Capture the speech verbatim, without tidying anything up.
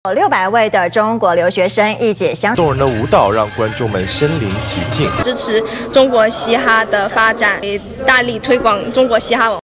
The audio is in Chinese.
六百位的中国留学生一解相动人的舞蹈让观众们身临其境， 支持中国嘻哈的发展，大力推广中国嘻哈文化。